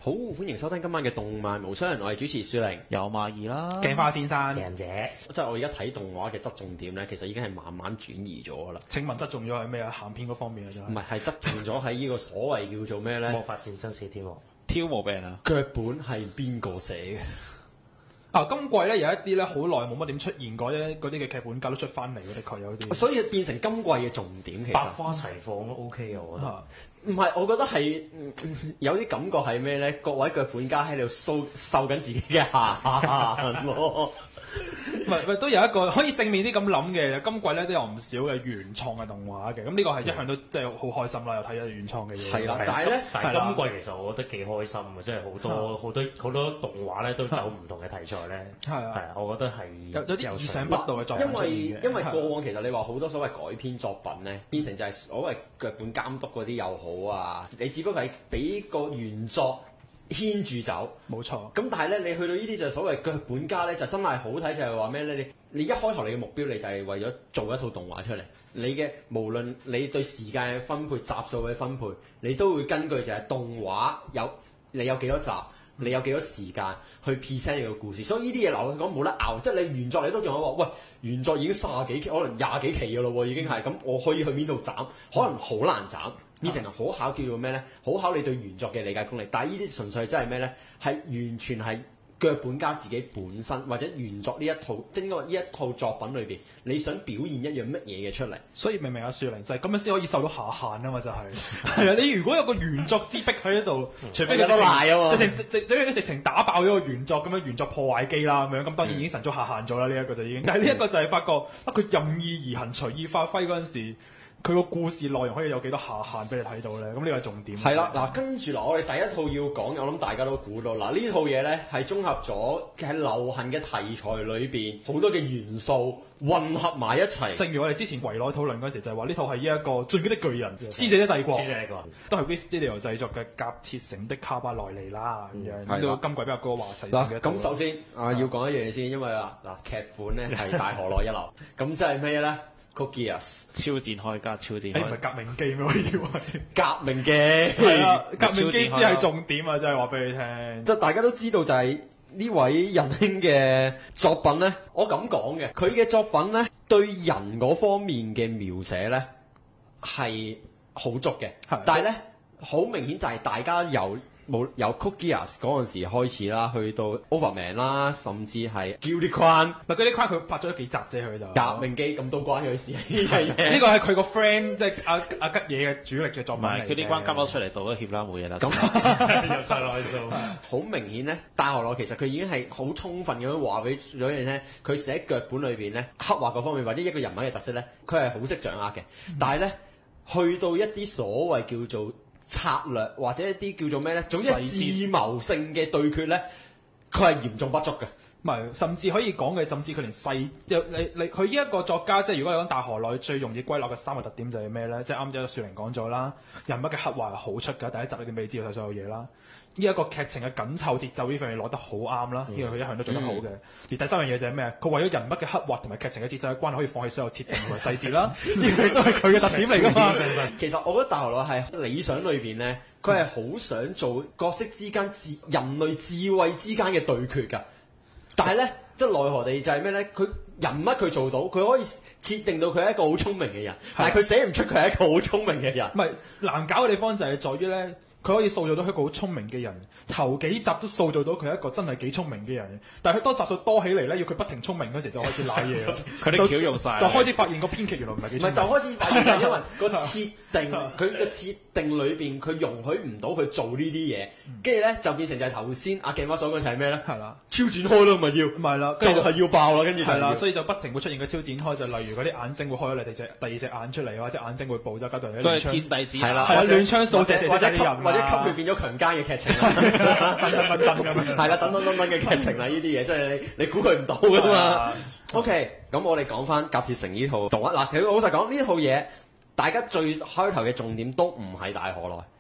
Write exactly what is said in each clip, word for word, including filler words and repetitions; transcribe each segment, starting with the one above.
好，歡迎收聽今晚嘅動漫無雙，我係主持雪玲， 有馬兒啦， 鏡花先生， 贏姐， 即係我而家睇動畫嘅側重點咧，其實已經係慢慢轉移咗㗎啦。 請問側重咗係咩啊？鹹片嗰方面啊，就係唔係係側重咗喺呢個所謂叫做咩咧？ 魔法戰爭四天王， 挑毛病啊！ 腳本係邊個寫嘅？ 啊，今季咧有一啲咧好耐冇乜點出現過咧，嗰啲嘅劇本家都出翻嚟嘅，的確有啲。 所以變成今季嘅重點其實。 百花齊放都 OK 啊，我覺得。 唔係，我覺得係、嗯、有啲感覺係咩咧？各位腳本家喺度收收緊自己嘅下限咯。 唔係唔係都有一個可以正面啲咁諗嘅，今季咧都有唔少嘅原創嘅動畫嘅，咁呢個係一向都即係好開心啦，又睇咗原創嘅嘢。 係啦，但係咧， 但係今季其實我覺得幾開心嘅，即係好多好多好多動畫咧都走唔同嘅題材咧。係啊，係啊，我覺得係有有啲意想不到嘅作品因為因為過往其實你話好多所謂改編作品咧，變成就係所謂腳本監督嗰啲又好啊，你只不過係俾個原作牽住走， 冇錯。 咁但係咧，你去到呢啲就係所謂腳本家咧，就真係好睇，就係話咩咧？你你一開頭你嘅目標，你就係為咗做一套動畫出嚟。你嘅無論你對時間嘅分配、集數嘅分配，你都會根據就係動畫有你有幾多集，你有幾多時間去 present 你個故事。所以呢啲嘢嗱，我講冇得拗，即係你原作你都仲有話，喂，原作已經卅幾期，可能廿幾期㗎咯喎，已經係咁，我可以去邊度斬？可能好難斬。變成好考叫做咩咧？好考你對原作嘅理解功力，但係呢啲純粹真係咩咧？係完全係腳本家自己本身或者原作呢一套，即係呢一套作品裏邊，你想表現一樣乜嘢嘅出嚟？ 所以明明阿雪玲就係咁樣先可以受到下限啊嘛，就係係啊！你如果有個原作之逼喺度，除非佢都賴啊嘛， 直情直直直情打爆咗個原作咁樣，原作破壞機啦咁樣，咁當然已經神足下限咗啦，呢一個就已經。但係呢一個就係發覺啊，佢任意而行、隨意發揮嗰陣時。佢個故事內容可以有幾多下限俾你睇到咧？咁呢個係重點。 係啦，嗱，跟住嗱，我哋第一套要講嘅，我諗大家都估到，嗱，呢套嘢咧係綜合咗喺流行嘅題材裏邊好多嘅元素混合埋一齊。 正如我哋之前圍內討論嗰時就係話呢套係呢一個進擊的巨人、師姐的帝國， 師姐帝國都係 Viz Studio 製作嘅甲鐵城的卡巴內利啦咁樣。 係都今季比較高話題性嘅。 咁首先啊，要講一樣嘢先，因為啊嗱劇本咧係大河內一流，咁即係咩咧？Cookies 超戰開加超戰開， 誒唔係革命機咩？我以為革命機， 係啊，革命機先係重點啊！真係話俾你聽， 即係大家都知道就係呢位仁兄嘅作品咧，我咁講嘅，佢嘅作品咧對人嗰方面嘅描寫咧係好足嘅，但係咧好明顯就係大家由冇由 Cookies 嗰陣時開始啦，去到 Overman 啦，甚至係 Guilty Crown， 唔係 Guilty Crown佢拍咗幾集啫，佢就革命機咁都關佢事呢樣嘢。 呢個係佢個 friend 即係阿阿吉野嘅主力嘅作唔品嚟嘅。 係佢啲關交咗出嚟道咗歉啦，冇嘢啦。 咁入晒內數， 好明顯咧，大河內其實佢已經係好充分咁樣話俾咗你聽，佢寫腳本裏邊咧刻畫嗰方面或者一個人物嘅特色咧，佢係好識掌握嘅。嗯、但係咧，去到一啲所謂叫做策略或者一啲叫做咩咧，總之係智謀性嘅對決咧，佢係嚴重不足嘅。 唔係，甚至可以講嘅，甚至佢連細，又你你佢呢一個作家，即係如果你講大河內最容易歸納嘅三個特點就係咩咧？即係啱啱雪玲講咗啦，人物嘅刻畫係好出㗎，第一集你哋未知道晒所有嘢啦。呢一個劇情嘅緊湊節奏呢樣嘢攞得好啱啦，呢個佢一向都做得好嘅。嗯、而第三樣嘢就係咩？佢為咗人物嘅刻畫同埋劇情嘅節奏嘅關係，可以放棄所有設定同埋細節啦。呢個都係佢嘅特點嚟㗎嘛。 其實我覺得大河內係理想裏邊咧，佢係好想做角色之間智人類智慧之間嘅對決㗎。但係咧，即係奈何地就係咩咧？佢人物佢做到，佢可以設定到佢係一個好聰明嘅人，但係佢寫唔出佢係一個好聰明嘅人。 唔係難搞嘅地方就係在於咧。佢可以塑造到一個好聰明嘅人，頭幾集都塑造到佢係一個真係幾聰明嘅人。但係佢當集數多起嚟咧，要佢不停聰明嗰時就開始瀨嘢啦。 佢啲橋用晒， 就開始發現個編劇原來唔係幾聰明。 唔係就開始發現係因為個設定，佢嘅設定裏邊佢容許唔到佢做呢啲嘢，跟住咧就變成就係頭先阿鏡花所講就係咩咧？係啦，超展開咯，咪要， 唔係啦， 就係要爆啦，跟住係啦，所以就不停會出現個超展開，就例如嗰啲眼睛會開咗你哋隻第二隻眼出嚟，或者眼睛會爆咗，加到你亂槍， 天地子係啦， 係啊，亂槍掃射射或者吸人， 或者吸血變咗強姦嘅劇情啦， 等等等等咁樣， 係啦，等等等等嘅劇情啦，呢啲嘢即係你你估佢唔到噶嘛。OK，咁我哋講翻《甲鐵城》呢套動畫嗱，其實老實講呢套嘢，大家最開頭嘅重點都唔係大河內，一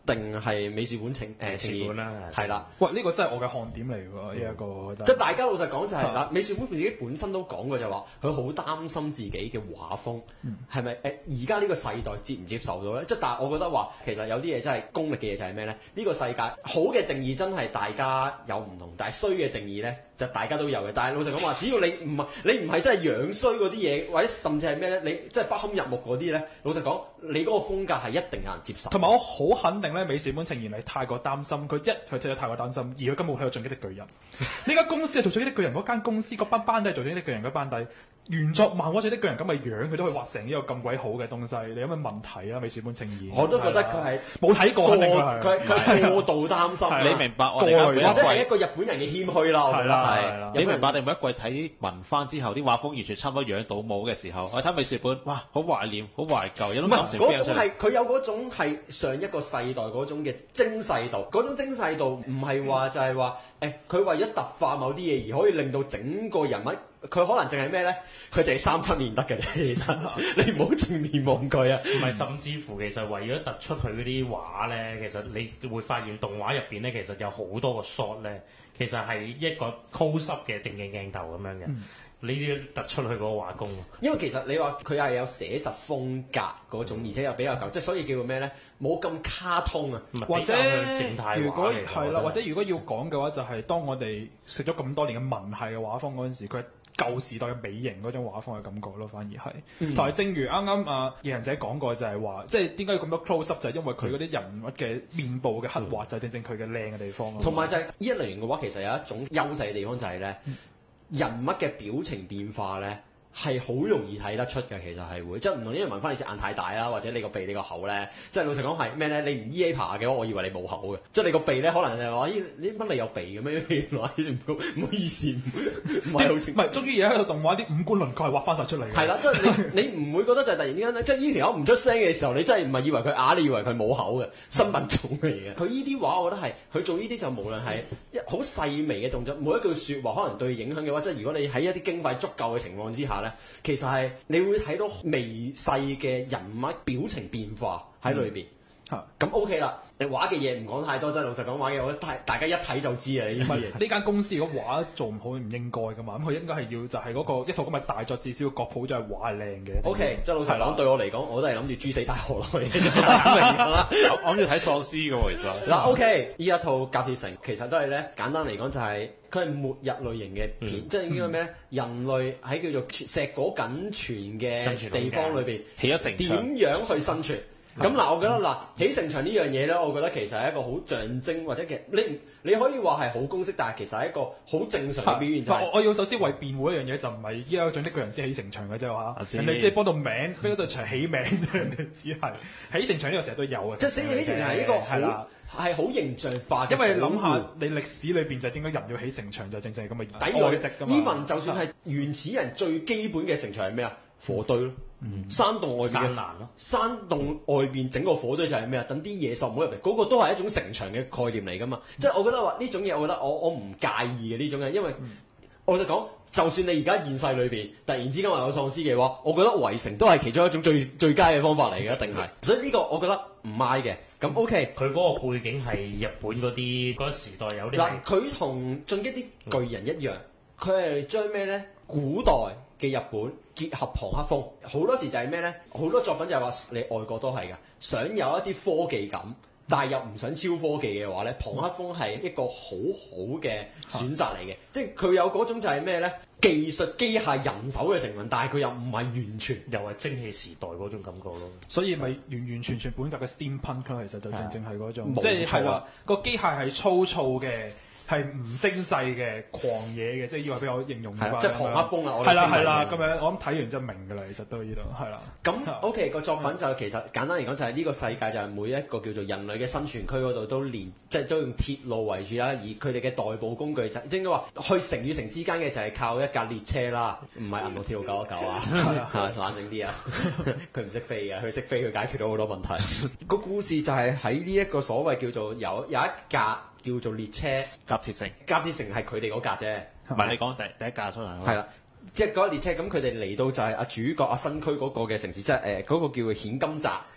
定係美術館呈誒呈現啦， 係啦。 喂，呢個真係我嘅看點嚟喎，呢一個。 即係大家老實講就係嗱，美術館自己本身都講過就話，佢好擔心自己嘅畫風係咪誒而家呢個世代接唔接受到咧？即係但係我覺得話，其實有啲嘢真係功利嘅嘢就係咩咧？呢個世界好嘅定義真係大家有唔同，但係衰嘅定義咧就大家都有嘅。但係老實講話，只要你唔係你唔係真係樣衰嗰啲嘢，或者甚至係咩咧？你即係不堪入目嗰啲咧，老實講，你嗰個風格係一定有人接受。 同埋我好肯定咧，美術館呈現係太過擔心，佢一佢真係太過擔心，而佢根本冇睇到進擊的巨人。呢間公司係做進擊的巨人嗰間公司，嗰班班底係做進擊的巨人嗰班底。原作漫畫進擊的巨人咁嘅樣，佢都可以畫成呢個咁鬼好嘅東西，你有咩問題啊？美術館呈現， 我都覺得佢係冇睇過，肯定佢佢佢過度擔心。 你明白我哋或者係一個日本人嘅謙虛啦，我覺得係。 你明白你每一季睇文番之後，啲畫風完全差唔多樣倒模嘅時候，我睇美術館，哇，好懷念，好懷舊，有種感情。 嗰種係佢有嗰種係上一個世代嗰種嘅精細度，嗰種精細度唔係話就係話誒，佢為咗突化某啲嘢而可以令到整個人物。佢可能淨係咩咧？佢淨係三七面得嘅啫，其實你唔好正面望佢啊！ 唔係，甚至乎其實為咗突出佢嗰啲畫咧，其實你會發現動畫入邊咧，其實有好多個 shot 咧，其實係一個 close up 嘅定鏡鏡頭咁樣嘅。嗯呢啲突出佢嗰個畫工， 因為其實你話佢係有寫實風格嗰種，而且又比較舊，即係所以叫做咩咧？冇咁卡通啊， 或者如果係啦， 或者如果要講嘅話，就係當我哋食咗咁多年嘅文系嘅畫風嗰陣時，佢係舊時代嘅美型嗰種畫風嘅感覺咯，反而係。同埋、嗯、正如啱啱阿葉人仔講過，就係話，即係點解要咁多 close up，就係因為佢嗰啲人物嘅面部嘅刻畫，嗯、就係正正佢嘅靚嘅地方咯。同埋就係呢一類型嘅話，其實有一種優勢嘅地方就係咧。嗯人物嘅表情變化咧係好容易睇得出嘅，其實係會，即係唔同呢啲文翻你隻眼太大啦，或者你個鼻你個口咧，即係老實講係咩咧？你唔 E A 爬嘅話，我以為你冇口嘅，即係你個鼻咧可能就係話咦你乜你有鼻嘅咩？原來唔好意思，唔係好清。 唔係，終於而家喺個動畫啲五官輪廓係畫翻晒出嚟嘅。 係啦，即係你你唔會覺得就係突然之間，即係呢條友唔出聲嘅時候，你真係唔係以為佢啞，你以為佢冇口嘅新品種嚟嘅。佢呢啲畫我覺得係佢做呢啲就無論係一好細微嘅動作，每一句説話可能對影響嘅話，即係如果你喺一啲經費足夠嘅情況之下咧，其實係。你會睇到微細嘅人物表情變化喺裏邊，嚇咁 OK 啦。你畫嘅嘢唔講太多，真係老實講畫嘅，我覺得大家一睇就知啊！呢啲嘢。呢間公司如果畫做唔好唔應該噶嘛，咁佢應該係要就係嗰個一套咁嘅大作，至少國普就係畫係靚嘅。 OK，即係老實講，對我嚟講，我都係諗住豬死大河內嘅啦。 我諗住睇喪屍嘅喎，其實。 嗱 OK，呢一套甲鐵城其實都係咧，簡單嚟講就係佢係末日類型嘅片，嗯、即係應該咩咧？人類喺叫做碩果僅存嘅地方裏邊起咗城牆， 點樣去生存？咁嗱，我覺得嗱，起城牆呢樣嘢咧，我覺得其實係一個好象徵，或者其實你你可以話係好公式，但係其實係一個好正常嘅表現。就係、 我我要首先為辯護一樣嘢，就唔係依家進擊巨人先起城牆嘅啫嚇，人哋即係幫到名，俾嗰度牆起名，人哋只係起城牆呢個成日都有嘅。 即係起起城牆係一個係啦，係好形象化嘅。 因為你諗下，你歷史裏邊就點解人要起城牆，就正正係咁嘅抵禦敵㗎嘛。even就算係原始人最基本嘅城牆係咩啊？火堆咯，嗯、山洞外邊嘅欄咯，山洞外邊整個火堆就係咩啊？等啲野獸唔好入嚟，嗰、嗰個都係一種城牆嘅概念嚟㗎嘛。嗯、即係我覺得話呢種嘢，我覺得我我唔介意嘅呢種嘢，因為、嗯、我就講，就算你而家現世裏邊突然之間話有喪屍嘅話，我覺得圍城都係其中一種最最佳嘅方法嚟嘅，一定係。所以呢個我覺得唔嗌嘅。咁 OK， 佢嗰個背景係日本嗰啲嗰個時代有啲。 嗱，佢同進擊啲巨人一樣，佢係將咩咧？古代嘅日本結合龐克風，好多時就係咩咧？好多作品就係話你外國都係㗎，想有一啲科技感，但係又唔想超科技嘅話咧，龐克風係一個好好嘅選擇嚟嘅。啊、即係佢有嗰種就係咩咧？技術機械人手嘅成分，但係佢又唔係完全， 又係蒸汽時代嗰種感覺咯。 所以咪完完全全本格嘅 Steampunk 咯，其實就正正係嗰種，即係係啦，個機械係粗糙嘅。係唔精細嘅狂野嘅，即係要係比較形容嘅， 即係龐克風啊！我係啦係啦，咁樣我諗睇完就明㗎啦，其實都呢度係啦。 咁 OK 個作品就其實簡單嚟講就係呢個世界就係每一個叫做人類嘅生存區嗰度都連即係都用鐵路為主啦，而佢哋嘅代步工具就應該話去城與城之間嘅就係靠一架列車啦，唔係銀河鐵路九一九啊，冷靜啲啊，佢唔識飛嘅，佢識飛佢解決到好多問題。個故事就係喺呢一個所謂叫做有有一架。叫做列車甲鐵城， 甲鐵城係佢哋嗰架啫， 唔係你講第第一架出嚟。 係啦，即係嗰列車咁，佢哋嚟到就係阿主角阿新區嗰個嘅城市，即係誒嗰個叫做顯金澤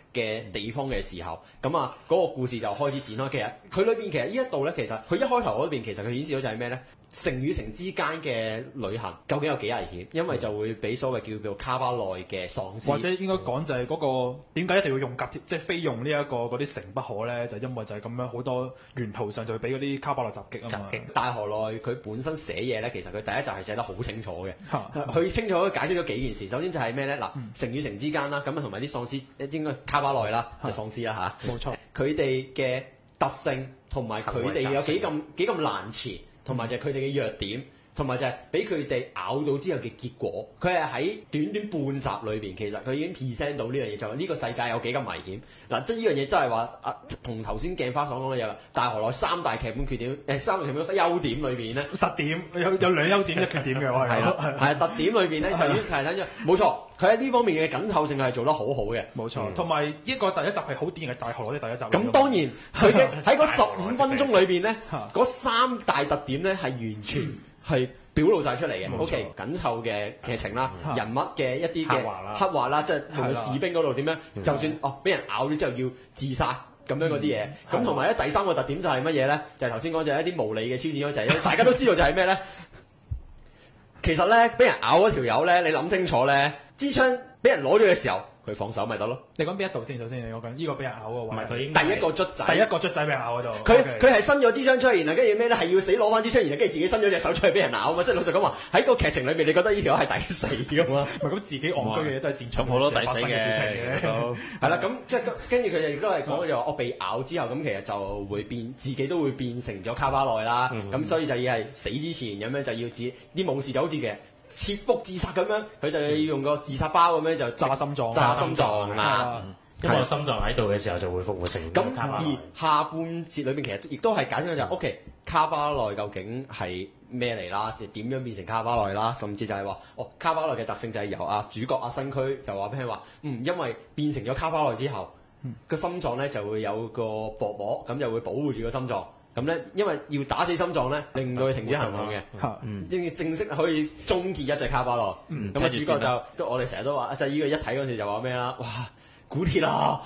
嘅地方嘅時候，咁啊嗰個故事就開始展開。其實佢裏邊其實呢一度咧，其實佢一開頭嗰邊其實佢顯示咗就係咩咧？城與城之間嘅旅行究竟有幾危險？因為就會俾所謂叫做卡巴內嘅喪屍， 或者應該講就係嗰、嗰個點解一定要用甲鐵，即係非用呢一個嗰啲城不可咧？就因為就係咁樣好多沿途上就會俾嗰啲卡巴內襲擊啊嘛。 襲擊大河內佢本身寫嘢咧，其實佢第一集係寫得好清楚嘅，佢清楚解釋咗幾件事。首先就係咩咧？嗱、嗯，城與城之間啦，咁啊同埋啲喪屍應該卡巴內啦，就喪屍啦吓，冇錯。佢哋嘅特性同埋佢哋有幾咁幾咁難纏。同埋就係佢哋嘅弱點，同埋就係俾佢哋咬到之後嘅結果。佢係喺短短半集裏邊，其實佢已經 present 到呢樣嘢，就係呢個世界有幾咁危險。嗱，即係呢樣嘢都係話啊，同頭先鏡花所講嘅嘢，大河內三大劇本缺點，誒三大劇本優點裏邊咧， 特點有有兩優點一缺點嘅，我係係啦，係啊，特點裏邊咧就已經係睇咗，冇錯，佢喺呢方面嘅緊湊性係做得好好嘅， 冇錯。同埋一個第一集係好典型嘅大河內嘅第一集。 咁當然佢嘅喺嗰十五分鐘裏邊咧，嗰三大特點咧係完全係表露晒出嚟嘅。O.K. 緊湊嘅劇情啦，人物嘅一啲嘅刻畫啦，即係同佢士兵嗰度點樣，就算哦俾人咬咗之後要自殺咁樣嗰啲嘢。咁同埋咧第三個特點就係乜嘢咧？就係頭先講就係一啲無理嘅超戰咗，就係大家都知道就係咩咧？其實咧俾人咬嗰條友咧，你諗清楚咧，支槍俾人攞咗嘅時候，佢放手咪得咯。 你講邊一度先？首先你講緊呢個俾人咬嘅話， 第一個卒仔， 第一個卒仔俾人咬嗰度。 佢佢係伸咗支槍出嚟，然後跟住咩咧？係要死攞翻支槍，然後跟住自己伸咗隻手出去俾人咬啊嘛！即係老實講話喺個劇情裏面，你覺得呢條友係抵死㗎嘛？ 唔係咁自己戇居嘅嘢都係戰場好多抵死嘅事情嘅。 係啦，咁即係跟住佢哋亦都係講就話，我被咬之後，咁其實就會變自己都會變成咗卡巴內啦。咁、嗯、所以就要係死之前咁樣就要自啲武士就好似嘅。切腹自殺咁樣，佢就要用個自殺包咁樣就炸心臟，炸心臟啊！ 因為心臟喺度嘅時候就會復活成咁。 而下半節裏邊其實亦都係簡單就係 O.K. 卡巴內究竟係咩嚟啦？點樣變成卡巴內啦？甚至就係話哦，卡巴內嘅特性就係由啊主角阿新區就話俾佢話，嗯，因為變成咗卡巴內之後，個、嗯、心臟咧就會有個薄膜，咁就會保護住個心臟。咁咧，因為要打死心臟咧，令到佢停止行動嘅，嗯，正正式可以終結一隻卡巴內。咁、嗯、啊，主角就都我哋成日都話，就係呢個一睇嗰時就話咩啦？哇，古鐵啊！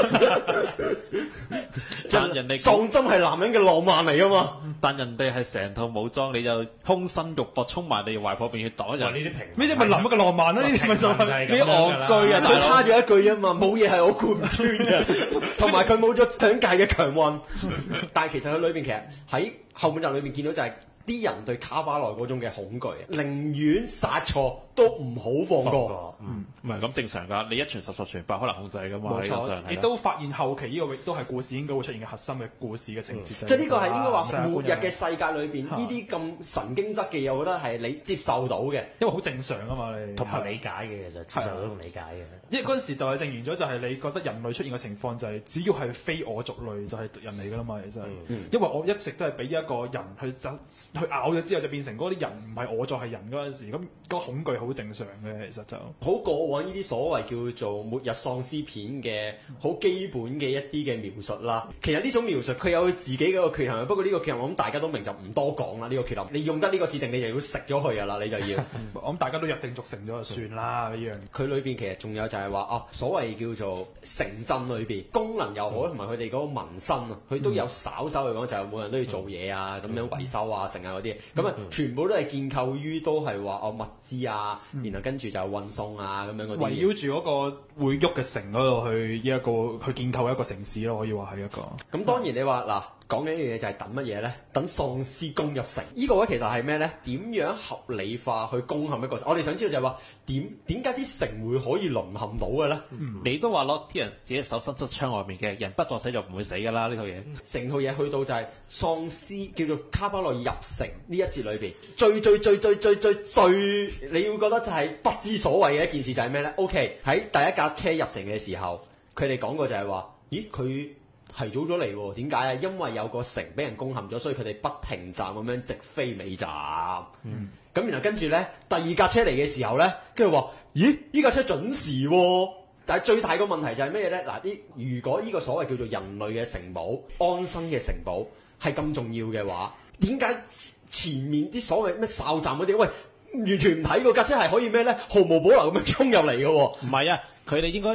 但人哋撞針係男人嘅浪漫嚟㗎嘛， 但人哋係成套武裝，你就空身肉搏衝埋你懷抱邊去擋人。 呢啲平， 呢啲咪男人嘅浪漫咯？呢啲咪就係你戇居啊！ 佢差咗一句啊嘛，冇嘢係我顧唔穿嘅，同埋佢冇咗搶界嘅強運。但係其實佢裏邊其實喺後半集裏邊見到就係、是。啲人對卡巴內嗰種嘅恐懼，寧願殺錯都唔好放過。 嗯，唔係咁正常㗎。你一傳十，十傳百，可能控制㗎嘛。 冇錯，亦都發現後期呢個亦都係故事應該會出現嘅核心嘅故事嘅情節。 即係呢個係應該話末日嘅世界裏邊，呢啲咁神經質嘅嘢，我覺得係你接受到嘅， 因為好正常啊嘛，你同埋理解嘅其實接受到同理解嘅。 因為嗰陣時就係證明咗，就係你覺得人類出現嘅情況就係，只要係非我族類就係人嚟㗎啦嘛，其實。嗯、因為我一直都係俾一個人去去咬咗之後就變成嗰啲人唔係我再係人嗰陣時，咁、嗰個恐懼好正常嘅，其實就好過往呢啲所謂叫做末日喪屍片嘅好基本嘅一啲嘅描述啦。其實呢種描述佢有佢自己嗰個缺陷，不過呢個缺陷我諗大家都明就唔多講啦。呢、呢個缺陷你用得呢個設定，你就要食咗佢㗎啦，你就要。 我諗大家都約定俗成咗就算啦呢樣。佢裏邊其實仲有就係話哦，所謂叫做城鎮裏邊功能又好，同埋佢哋嗰個民生啊，佢都有稍稍嚟講就係每人都要做嘢啊，咁、嗯、樣維修啊，成啊嗰啲咁啊。全部都係建構於都係話哦物資啊，嗯、然後跟住就運送啊咁樣嗰啲。圍繞住嗰個會喐嘅城嗰度去一個去建構一個城市咯，可以話係一個。咁當然你話嗱講緊一樣嘢就係等乜嘢咧？等喪屍攻入城。呢、這個位其實係咩咧？點樣合理化去攻陷一個城？我哋想知道就係話點點解啲城會可以淪陷到嘅咧？ 嗯、你都話咯，啲人自己手伸出窗外面嘅人不作死就唔會死㗎啦呢套嘢。 成、嗯、套嘢去到就係喪屍叫做卡巴內入城呢一節裏邊最最最最最最最你要覺得就係不知所謂嘅一件事就係咩咧 ？OK 喺第一架車入城嘅時候，佢哋講過就係話，咦佢提早咗嚟喎？點解啊？因為有個城俾人攻陷咗，所以佢哋不停站咁樣直飛尾站。嗯，咁然後跟住咧第二架車嚟嘅時候咧，跟住話，咦呢架車準時喎？但係最大個問題就係咩咧？嗱，啲如果呢個所謂叫做人類嘅城堡、安身嘅城堡係咁重要嘅話，點解前面啲所謂咩哨站嗰啲，喂完全唔睇個架車係可以咩咧？毫無保留咁樣衝入嚟嘅喎？ 唔係啊，佢哋應該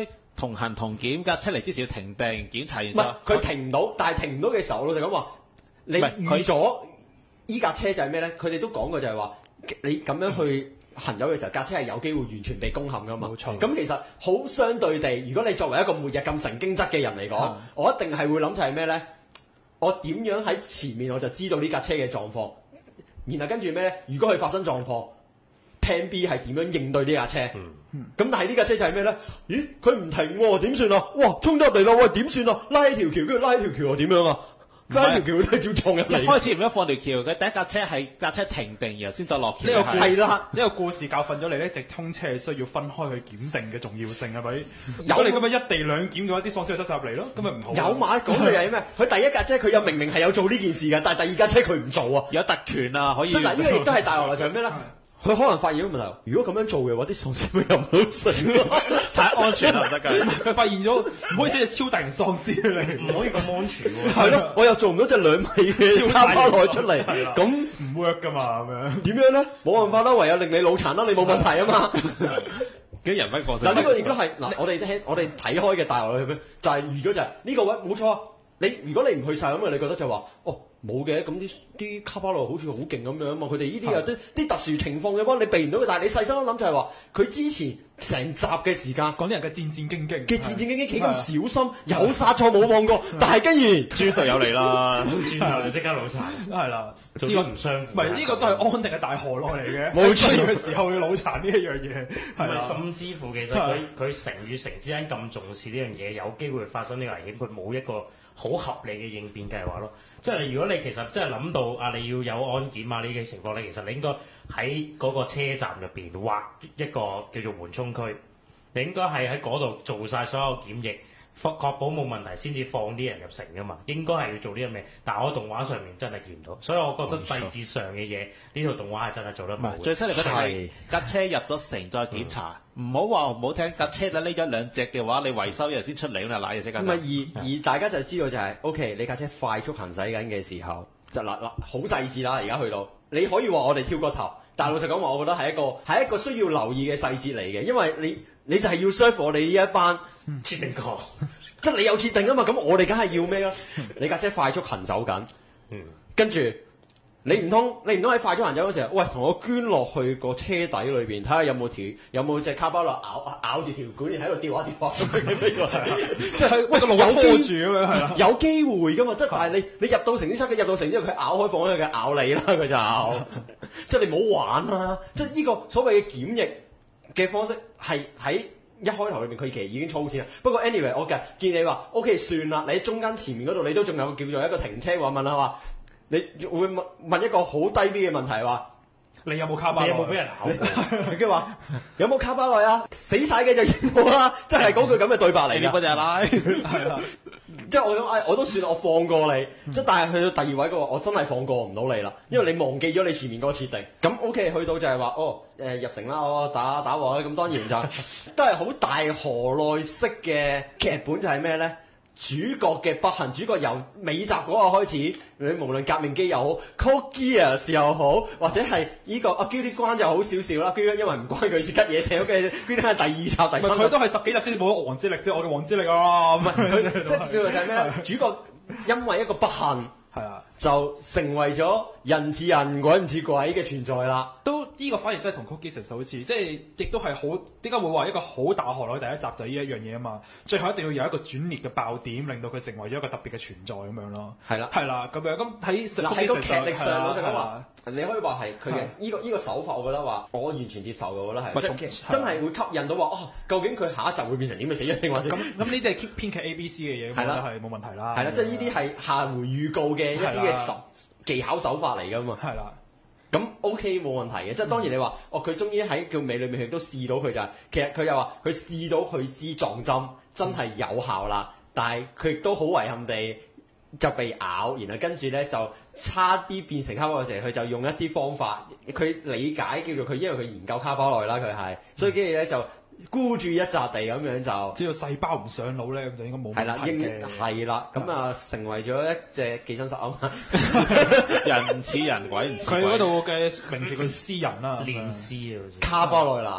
同行同檢架車嚟之前要停定檢查完唔之後係，佢停唔到，但係停唔到嘅時候，我老實講話，你唔係佢預咗依架車就係咩咧？佢哋都講過就係話，你咁樣去行走嘅時候，架車係有機會完全被攻陷噶嘛。 冇錯咁其實好相對地，如果你作為一個末日咁神經質嘅人嚟講， 嗯我一定係會諗就係咩咧？我點樣喺前面我就知道呢架車嘅狀況，然後跟住咩咧？如果佢發生狀況 ，Plan B 係點樣應對呢架車？ 嗯， 咁但係呢架車就係咩咧？咦，佢唔停喎，點算啊？哇，衝咗入嚟啦！喂，點算啊？拉起條橋，跟住拉起條橋又點樣啊？拉起條橋都係照撞入一嚟。 開始唔一放條橋嘅，第一架車係架車停定，然後先再落橋。 呢個係係啦， 呢個故事教訓咗你咧，直通車係需要分開去檢定嘅重要性係咪？ 有如果你咁樣一地兩檢嘅話，啲喪屍就得晒入嚟咯，咁咪唔好。 有馬講嘅係咩？佢第一架車佢又明明係有做呢件事嘅，但係第二架車佢唔做啊。 有特權啊，可以。 所以嗱，呢個亦都係大鑊啦，就係咩咧？佢可能發現咗問題，如果咁樣做嘅話，啲喪屍會入唔到城。 太安全啦，得㗎。 佢發現咗唔可以寫隻超大型喪屍嚟， 唔可以咁安全喎。 係咯，我又做唔到隻兩米嘅卡巴內出嚟，咁唔 work 㗎嘛咁樣。 點樣咧？冇辦法啦，唯有令你腦殘啦，你冇問題啊嘛。 幾人不過嗱，呢個亦都係嗱，我哋聽我哋睇開嘅大學裏邊，就係預咗就係呢個位冇錯啊。你如果你唔去晒咁啊，你覺得就話哦冇嘅，咁啲啲卡巴內好似好勁咁樣啊嘛。佢哋呢啲有啲啲特殊情況嘅話，你避唔到嘅。但係你細心一諗就係話，佢之前成集嘅時間講啲人嘅戰戰兢兢， 嘅戰戰兢兢幾咁小心，有殺錯冇放過，但係跟住豬隊友嚟啦。 轉頭就即刻腦殘， 係啦， 做啲唔相唔係呢個都係安定嘅大河內嚟嘅。 冇錯需要嘅時候要腦殘呢一樣嘢，係啦。 甚至乎其實佢佢城與城之間咁重視呢樣嘢，有機會發生呢個危險，佢冇一個好合理嘅應變計劃咯。即係如果你其實真係諗到啊，你要有安檢啊呢啲情況咧，其實你應該喺嗰個車站入邊劃一個叫做緩衝區，你應該係喺嗰度做晒所有檢疫，確確保冇問題先至放啲人入城噶嘛。應該係要做呢樣嘢，但係我動畫上面真係見唔到，所以我覺得細節上嘅嘢呢套動畫係真係做得唔好。 最犀利嗰係架車入咗城再檢查，唔好話唔好聽，架車底匿咗兩隻嘅話，你維修一日先出嚟咁就賴嘢即刻。 唔係而而大家就知道就係、O.K. 你架車快速行駛緊嘅時候，就嗱嗱好細緻啦。而家去到你可以話我哋跳個頭，但係老實講話，我覺得係一個係一個需要留意嘅細節嚟嘅，因為你你就係要 serve 我哋呢一班設定過， 即係你有設定啊嘛，咁我哋梗係要咩啦？你架車快速行走緊， 嗯， 跟住你唔通你唔通喺快速行走嗰時候，喂，同我捐落去個車底裏邊睇下有冇條有冇隻卡巴勒咬咬住條管，喺度掉下掉下咁樣飛過嚟，即係喂個路有拖住咁樣係啦。 有機會噶嘛？即係但係你你入到城之後，佢入到城之後佢咬開放開佢咬你啦，佢就咬，即係你唔好玩啦！即係呢個所謂嘅檢疫嘅方式係喺一開頭裏邊佢其實已經粗淺啦。不過 anyway，我嘅見你話 OK 算啦，你喺中間前面嗰度你都仲有叫做一個停車話問下話，你會問問一個好低 B 嘅問題話。 你有冇卡巴？ 你有冇俾人考過？ 跟住話有冇卡巴內啊？死晒嘅就全部啦，即係嗰句咁嘅對白嚟㗎。 你嗰隻拉係啦， 即係我諗，唉，我都算我放過你，即係但係去到第二位嗰個，我真係放過唔到你啦，因為你忘記咗你前面嗰個設定。咁 OK，去到就係話，哦，誒入城啦，我打打鑊啦，咁當然就都係好大河內式嘅劇本，就係咩咧？主角嘅不幸，主角由尾集嗰個開始，你無論革命機又好 ，Code Geass 又好，或者係呢、這個阿 Guilty Crown 就好少少啦。Guilty Crown 因為唔關佢事，吉嘢寫嘅 Guilty Crown 係第二集、第三集。 佢都係十幾集先至冇咗王之力啫，我嘅王之力啊，唔係佢即係叫做係咩咧？主角因為一個不幸， 係啊， 就成為咗人似人、鬼唔似鬼嘅存在啦。 都呢、這個反而真係同 Code Geass 好似，即係亦都係好點解會話一個好大河內第一集就係呢一樣嘢啊嘛。最後一定要有一個轉裂嘅爆點，令到佢成為咗一個特別嘅存在咁樣咯。 係啦， 係啦，咁樣咁喺嗱喺個劇力上，老實講係話，你可以話係佢嘅呢個呢個手法，我覺得話我完全接受嘅，我覺得係， 咪即係真係會吸引到話哦，究竟佢下一集會變成點嘅死咗定還是？ 咁咁呢啲係編劇 A B C 嘅嘢， 係啦我覺得係冇問題啦。 係啦，即係呢啲係下回預告嘅一啲嘅手技巧手法嚟㗎嘛。 係啦。 咁 OK 冇問題嘅，即係當然你話，哦佢終於喺叫尾裏面佢都試到佢就係，其實佢又話佢試到佢支撞針真係有效啦，但係佢亦都好遺憾地就被咬，然後跟住咧就差啲變成卡巴內嘅時候，佢就用一啲方法，佢理解叫做佢因為佢研究卡巴內啦，佢係，所以跟住咧就孤注一擲地咁樣就， 只要細胞唔上腦咧，咁就應該冇係啦，應問題嘅。 係啦，咁啊成為咗一隻寄生獸啊嘛， 人似人，鬼唔似鬼。 佢嗰度嘅名字叫詩人啦， 練詩啊，好似卡巴內啦。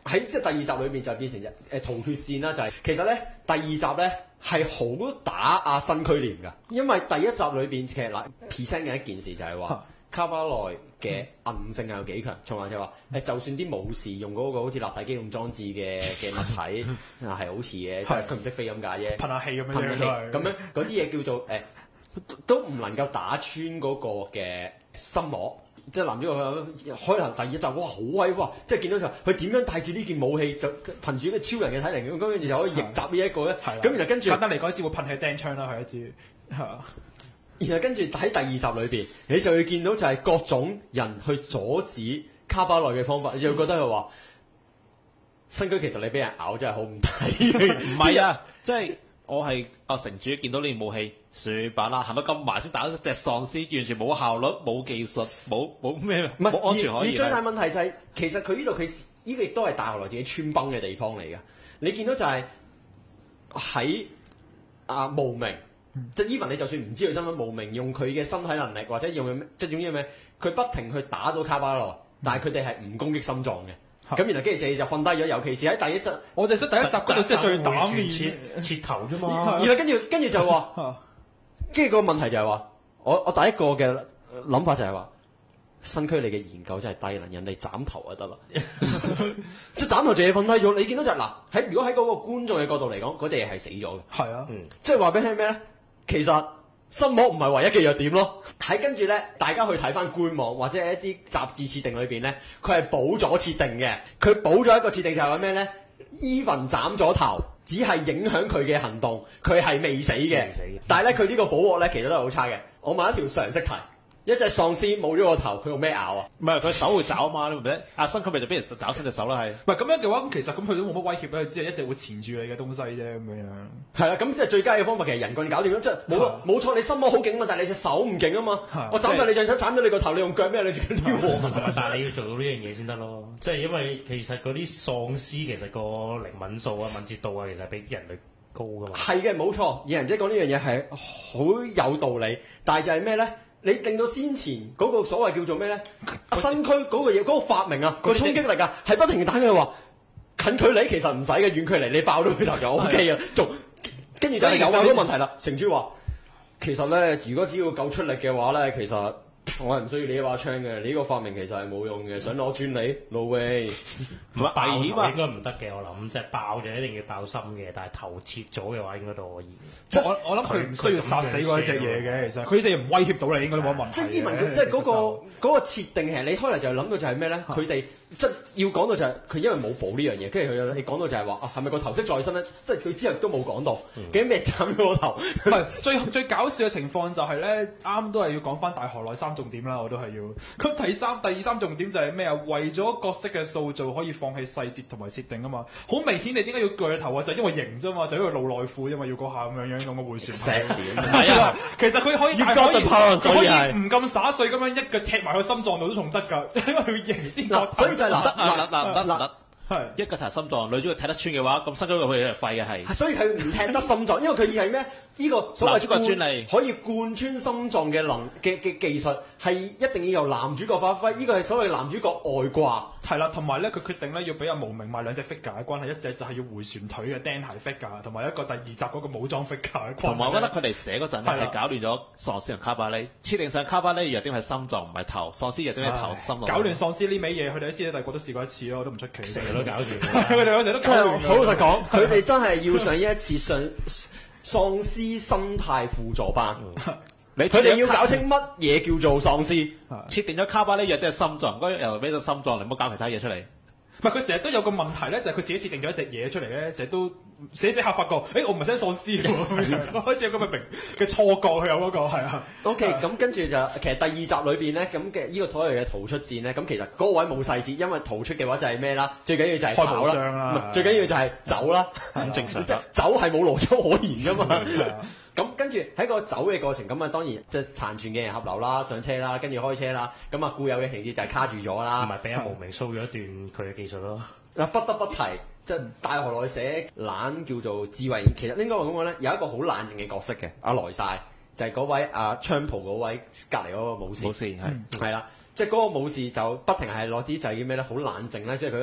喺即係第二集裏面就變成誒逃血戰啦，就係、是、其實咧第二集咧係好打阿新區廉㗎，因為第一集裏邊其實嗱 present 嘅一件事就係話。卡巴內嘅韌性係有幾強？從來就話誒，就算啲武士用嗰個好似立體機動裝置嘅嘅物體，係好似嘅，佢唔識飛咁解啫， 噴下氣咁樣， 噴下氣咁樣嗰啲嘢叫做誒、呃，都唔能夠打穿嗰個嘅心膜。即係男主角開頭第二集，哇好威哇！即係見到佢佢點樣帶住呢件武器，就憑住呢超人嘅體能咁，跟住就可以逆襲呢一個咧。咁然後跟住簡單嚟講，一支會噴氣釘槍啦，係一支係嘛。 然後跟住喺第二集裏邊，你就會見到就係各種人去阻止卡巴內嘅方法，你就會覺得佢話新區其實你俾人咬真係好唔睇。 唔係啊，即係我係阿城主見到呢件武器，算吧啦，行到咁埋先打一隻喪屍，完全冇效率、冇技術、冇冇咩冇安全可言。 而最大問題就係、是、其實佢呢度佢呢個亦都係大河內自己穿崩嘅地方嚟㗎。你見到就係喺啊無名。即係 even 你就算唔知佢身份無名，用佢嘅身體能力或者用佢即係總之咩，佢不停去打到卡巴羅，但係佢哋係唔攻擊心臟嘅。咁、嗯、然後跟住就就瞓低咗，尤其是喺第一集， 我就識第一集嗰度先係最膽面切切頭啫嘛。 然後跟住跟住就話，跟住個問題就係話，我我第一個嘅諗法就係話，新區你嘅研究真係低能，人哋斬頭就得啦。即係斬頭就嘢瞓低咗，你見到就嗱、是、喺如果喺嗰個觀眾嘅角度嚟講，嗰隻嘢係死咗嘅。 係啊， 嗯，即係話俾你聽咩咧？其實心魔唔係唯一嘅弱點咯，喺跟住咧，大家去睇翻官網或者係一啲雜誌設定裏邊咧，佢係補咗設定嘅。佢補咗一個設定就係話咩咧 ？Even 斬咗頭，只係影響佢嘅行動，佢係未死嘅。死但係咧，佢呢個補鑊咧，其實都係好差嘅。我問一條常識題。一隻喪屍冇咗個頭，佢用咩咬啊？ 唔係佢手會爪啊嘛，你唔記阿新區咪就俾人爪親隻手啦，係。 唔係咁樣嘅話，咁其實咁佢都冇乜威脅咧，只係一直會纏住你嘅東西啫咁樣。 係啦，咁即係最佳嘅方法，其實人棍搞掂咗，即係冇冇錯，你心魔好勁嘛，但係你隻手唔勁啊嘛。我斬咗你隻手，斬咗你個頭，你用腳咩？你仲要挑我？ 但係你要做到呢樣嘢先得咯，即係因為其實嗰啲喪屍其實個靈敏數啊、敏捷度啊，其實比人類高噶嘛。係嘅，冇錯，二人姐講呢樣嘢係好有道理，但係就係咩咧？你令到先前嗰個所謂叫做咩咧？新區嗰個嘢，嗰、嗰個發明啊，個衝擊力啊，係不停打佢話近距離其實唔使嘅，遠距離你爆到佢頭就 O K 啊，仲跟住就係有話嗰個問題啦。成珠話其實咧，如果只要夠出力嘅話咧，其實我係唔需要你一把槍嘅，你呢個發明其實係冇用嘅，想攞專利，no way。 唔係爆頭應該唔得嘅，我諗即係爆就一定要爆心嘅，但係頭切咗嘅話應該都可以。 即係我我諗佢唔需要殺死嗰一隻嘢嘅，其實佢哋唔威脅到你應該都冇問題。 即係 even 佢即係嗰個嗰個設定係你開嚟就係諗到就係咩咧？佢哋即係要講到就係佢因為冇補呢樣嘢，跟住佢你講到就係話啊係咪個頭飾在身咧？即係佢之後都冇講到，究竟咩斬咗個頭？ 唔係最最搞笑嘅情況就係咧，啱都係要講翻大河內三重點啦，我都係要。咁第三第二三重點就係咩啊？為咗角色嘅塑造可以放棄細節同埋設定啊嘛。好明顯你點解要鋸頭啊？就係、因為型啫嘛，就係、因為露內褲啫嘛，要嗰下咁樣樣咁嘅迴旋。係啊，其實佢可以大可以可以唔咁灑碎咁樣一腳踢埋佢心臟度都仲得㗎，因為佢型先。 所以就係嗱嗱嗱嗱嗱。 係一個踢心臟，女主角踢得穿嘅話，咁新區佢係廢嘅係。 所以佢唔踢得心臟，因為佢係咩？呢、這個所謂專利可以貫穿心臟嘅能嘅嘅技術係一定要由男主角發揮，呢個係所謂男主角外掛。 係啦，同埋咧佢決定咧要俾阿無名買兩隻 figure 嘅關係，一隻就係要回旋腿嘅釘鞋 figure，同埋一個第二集嗰個武裝 figure 嘅關係。 同埋我覺得佢哋寫嗰陣咧係搞亂咗喪屍同卡巴呢，設定上卡巴呢弱點係心臟唔係頭，喪屍弱點係頭心臟。 搞亂喪屍呢味嘢，佢哋喺《師弟帝國》都試過一次咯，我都唔出奇。 成日都搞住。 佢哋嗰時都搞亂。 好老實講，佢哋真係要上一次上喪屍生態輔助班。 你佢哋要搞清乜嘢叫做喪屍， 設定咗卡巴呢弱點係心臟，唔該又俾咗心臟，你唔好搞其他嘢出嚟。 唔係佢成日都有個問題咧，就係、是、佢自己設定咗一隻嘢出嚟咧，成日都寫寫下發覺，誒、欸、我唔係寫喪屍喎，開始有咁嘅明嘅錯覺，佢有嗰、那個係啊。OK，咁跟住就其實第二集裏邊咧，咁嘅呢個所謂嘅逃出戰咧，咁其實嗰位冇細節，因為逃出嘅話就係咩啦？最緊要就係跑啦，最緊要就係走啦， 咁正常。 即係走係冇邏輯可言噶嘛。咁跟住喺個走嘅過程，咁啊當然即係殘存嘅人合流啦、上車啦、跟住開車啦，咁啊固有嘅情節就係卡住咗啦。 唔係俾阿無名 show 咗一段佢嘅技術咯。 嗱不得不提，即係大河內寫懶叫做智慧，其實應該話咁講咧，有一個好冷靜嘅角色嘅，阿萊晒就係、是、嗰位阿槍袍嗰位隔離嗰個武士。武士係係啦，即係嗰個武士就不停係攞啲就係啲咩咧，好冷靜咧，即係佢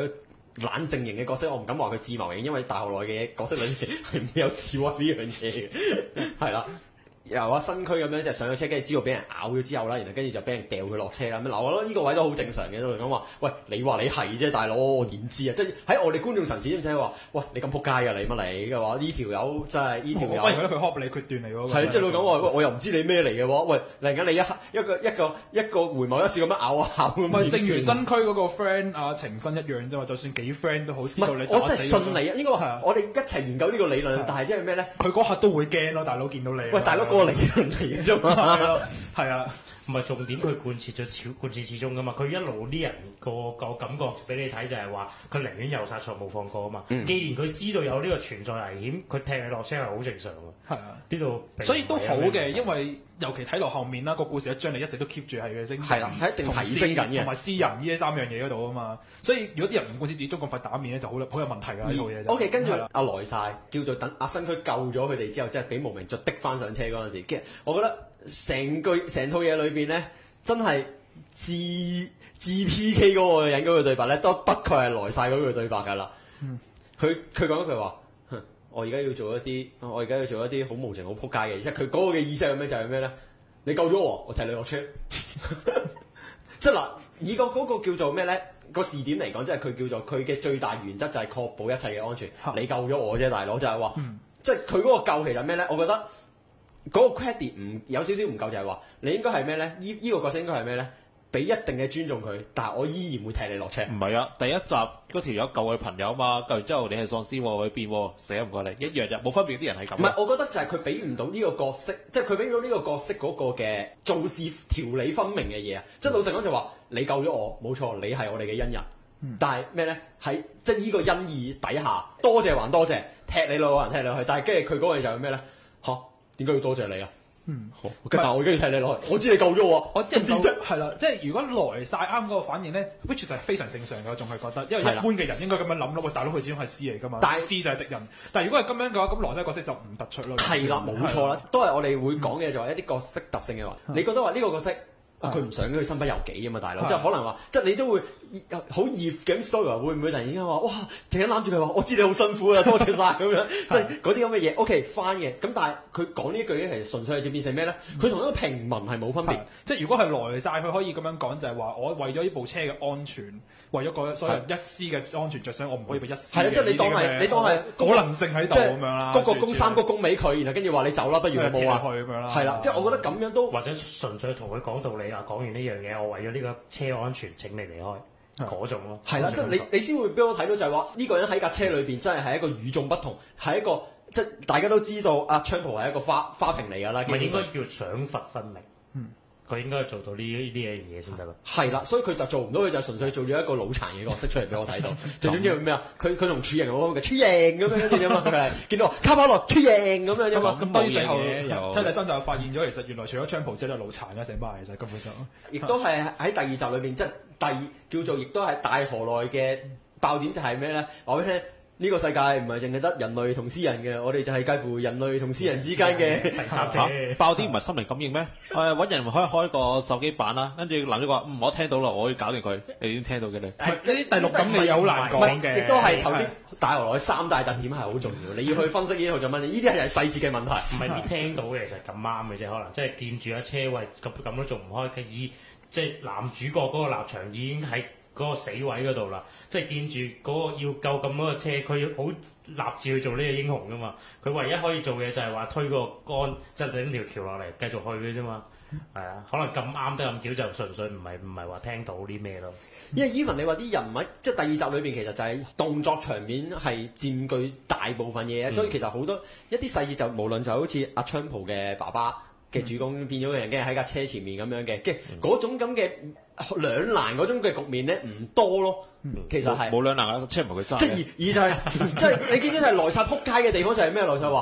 冷靜型嘅角色，我唔敢話佢智謀型，因為大學內嘅角色裏面係唔會有智慧呢樣嘢嘅，係啦。由阿新區咁樣就上咗車，跟住知道俾人咬咗之後啦，然後跟住就俾人掉佢落車啦。咁嗱，我覺得呢個位都好正常嘅，都嚟講話，喂，你話你係啫，大佬，我點知啊？即係喺我哋觀眾神視點就係話，喂，你咁撲街㗎你乜你嘅話？呢條友真係呢條友， 我覺得佢恰你決斷嚟喎。 係即係老講話，喂，我又唔知你咩嚟嘅喎，喂，嚟緊你一一個一個一個回眸一笑咁樣咬我咬咁咪樣。 正如新區嗰個 friend 阿程新一樣啫嘛，就算幾 friend 都好，知道你打我真係死佢信你啊！應該話我哋一齊研究呢個理論，但係即係咩咧？ 佢嗰刻都會驚咯，大佬見到你。 喂，大佬嗰個理論嚟嘅啫嘛。 係咯，係啊。 唔係重點，佢貫徹咗始貫徹始終噶嘛。佢一路啲人個個感覺俾你睇就係話，佢寧願有殺錯冇放過啊嘛。 嗯、 既然佢知道有呢個存在危險，佢踢你落車係好正常㗎。 係啊， 呢度所以都好嘅，因為尤其睇落後面啦，個故事一章你一直都 keep 住係嘅升， 係啦，係一定提升緊嘅， 同埋私人呢三樣嘢嗰度啊嘛。所以如果啲人唔貫徹自己中咁快打面咧，就好好有問題㗎呢套嘢。 O K， 跟住阿萊晒叫做等阿新區救咗佢哋之後，即係俾無名再滴翻上車嗰陣時，其實我覺得成句成套嘢裏邊咧。真係自自 P K 嗰個人嗰句對白咧，都不愧係萊晒嗰句對白㗎啦。佢佢講一句話，我而家要做一啲，我而家要做一啲好無情、好撲街嘅嘢。即係佢嗰個嘅意思係咩？就係咩咧？你救咗我，我踢你落車。即係嗱，以個嗰個叫做咩咧？個視點嚟講，即係佢叫做佢嘅最大原則就係確保一切嘅安全。你救咗我啫，大佬就係話，嗯、即係佢嗰個救其實咩咧？我覺得。嗰個 credit 唔有少少唔夠，就係話你應該係咩咧？依依、這個角色應該係咩咧？俾一定嘅尊重佢，但係我依然會踢你落車。 唔係啊，第一集嗰條友救佢朋友啊嘛，救完之後你係喪屍喎，去變死唔過嚟，一樣啫，冇分別，啲人係咁。 唔係，我覺得就係佢俾唔到呢個角色，即係佢俾到呢個角色嗰個嘅做事條理分明嘅嘢啊！即係、嗯、老實講就話你救咗我，冇錯，你係我哋嘅恩人。嗯、但係咩咧？喺即係呢個恩義底下，多謝還多謝，踢你落去還踢你落去，但係跟住佢嗰個就係咩咧？嚇？點解要多謝你啊？嗯，好，但係我而家要踢你落去，我知你救咗我， 我知你救係啦，即係如果萊晒啱嗰個反應咧 ，which 係非常正常嘅，我仲係覺得，因為一般嘅人應該咁樣諗咯。喂，大佬佢始終係 C 嚟㗎嘛，但係 C 就係敵人。但係如果係咁樣嘅話，咁萊晒角色就唔突出咯。 係啦，冇錯啦，都係我哋會講嘅就係一啲角色特性嘅話，你覺得話呢個角色？佢唔想佢身不由己啊嘛，大佬，即係可能話，即係你都會好熱嘅 story，會唔會突然間話，哇，突然間攬住佢話，我知你好辛苦啊，多謝晒咁樣，即係嗰啲咁嘅嘢 ，OK fine 嘅。咁但係佢講呢一句咧，其實純粹係變成咩咧？佢同一個平民係冇分別。 即係如果係萊晒，佢可以咁樣講，就係話我為咗呢部車嘅安全，為咗個所有一絲嘅安全着想，我唔可以俾一絲。係啦， 即係你當係你當係可能性喺度咁樣啦。 嗰個公三個公尾佢，然後跟住話你走啦，不如我冇啊。 去咁樣啦。 係啦，即係我覺得咁樣都或者純粹同佢講道理啊，講完呢樣嘢。我為咗呢個車安全，請你離開嗰種咯。 係啦，即係你你先會俾我睇到就係話呢個人喺架車裏邊真係係一個與眾不同，係一個即係大家都知道阿昌蒲係一個花花瓶嚟㗎啦。 唔係應該叫賞罰分明。嗯。佢應該做到呢呢樣嘢先得咯。 係啦，所以佢就做唔到，佢就純粹做咗一個腦殘嘅角色出嚟俾我睇到。最緊要咩啊？佢佢同處刑嗰個處刑咁樣嘅啫嘛，佢係見到卡巴洛處刑咁樣啫嘛。 咁當然最後睇第三集發現咗，其實原來除咗槍蒲之外都係腦殘嘅成班，其實根本就亦都係喺第二集裏邊，即係第叫做亦都係大河內嘅爆點就係咩咧？話俾你聽。呢個世界唔係淨係得人類同獅人嘅，我哋就係介乎人類同獅人之間嘅第三者。 爆啲唔係心靈感應咩？誒揾人開開個手機版啦，跟住男主角話：嗯，我聽到啦，我要搞掂佢。你已經聽到嘅你。 即係啲第六感你有好難講嘅。 亦都係頭先大河內三大特點係好重要，你要去分析呢套作品，呢啲係細節嘅問題。 唔係你聽到嘅，其實咁啱嘅啫，可能即係見住架車位咁咁都做唔開嘅，以即係男主角嗰個立場已經喺嗰個死位嗰度啦。即係見住嗰個要救咁多個車，佢好立志去做呢個英雄噶嘛。佢唯一可以做嘅就係話推個杆，即係整條橋落嚟繼續去嘅啫嘛。係啊，可能咁啱得咁巧，就純粹唔係唔係話聽到啲咩咯。 因為 even 你話啲人物，即係第二集裏邊其實就係動作場面係佔據大部分嘢，嗯、所以其實好多一啲細節就無論就好似阿昌蒲嘅爸爸嘅主公變咗個人，跟住喺架車前面咁樣嘅，跟住嗰種咁嘅兩難嗰種嘅局面咧唔多咯。其實係冇兩難啊，車唔係佢揸。 即係而而就係即係你見到係萊晒撲街嘅地方就係咩？萊晒話